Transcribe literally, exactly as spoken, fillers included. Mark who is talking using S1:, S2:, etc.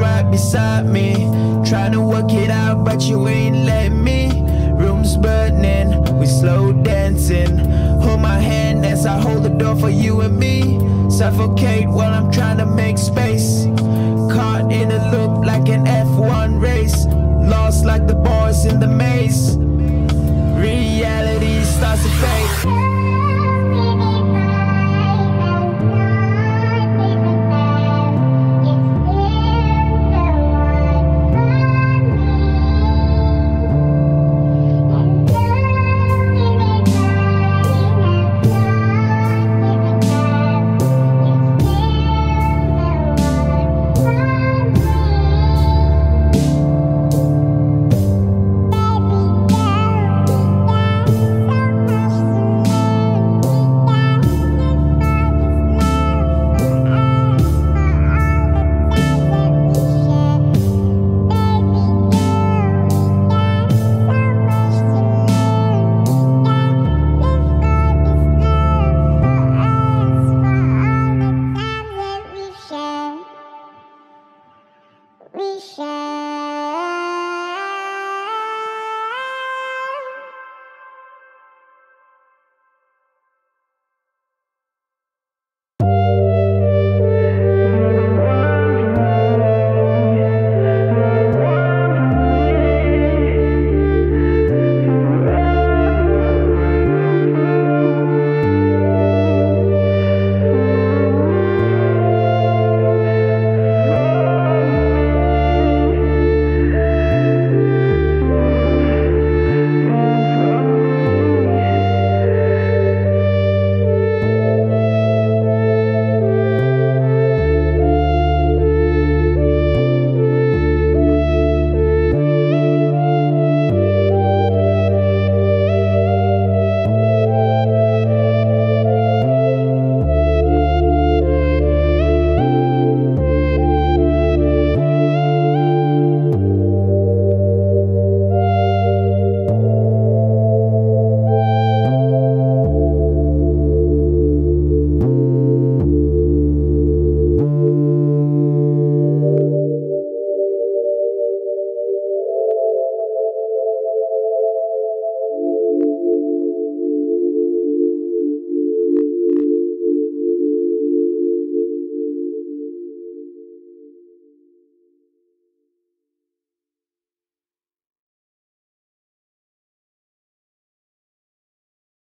S1: right beside me, trying to work it out, but you ain't letting me. Room's burning, we slow dancing. Hold my hand as I hold the door for you and me. Suffocate while I'm trying to make space. Caught in a loop like an F one race, lost like the boys in the maze. Reality starts to fade.